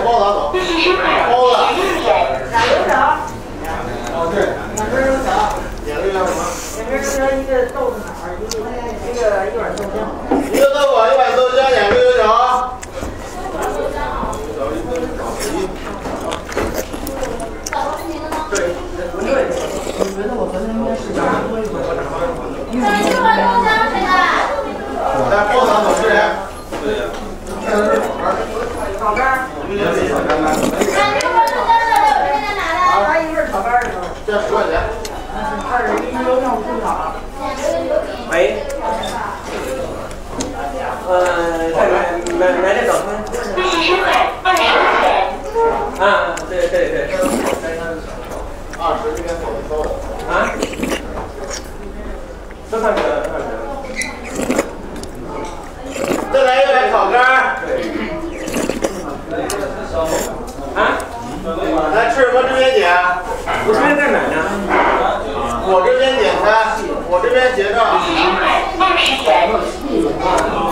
包拿走。包子。 俩油条。 哦，对。 两根油条。 两个叫什么？ 两根油条，一个豆腐脑，一碗豆浆。 一个豆腐，一碗豆浆，两个油条。对，不对。我觉得我昨天应该是加多一点。来，包子拿走，是谁？对呀。 炒肝。 炒肝吗？ 他一份炒肝的时候， 这10块钱。 21油条不炒。 喂。再买点早餐。啊，对。 20这边走的。 啊？都上去了。 再来一碗炒肝。 啊？ 来吃什么？这边点。 我这边在买呢。 我这边点餐，我这边结账。 20元。